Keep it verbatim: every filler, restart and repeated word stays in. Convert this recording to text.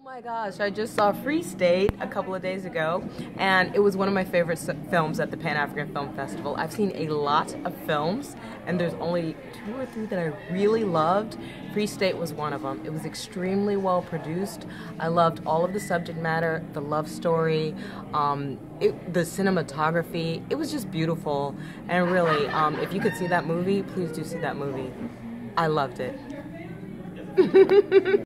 My gosh, I just saw Free State a couple of days ago, and it was one of my favorite films at the Pan-African Film Festival. I've seen a lot of films, and there's only two or three that I really loved. Free State was one of them. It was extremely well produced. I loved all of the subject matter, the love story, um, it, the cinematography. It was just beautiful, and really, um, if you could see that movie, please do see that movie. I loved it.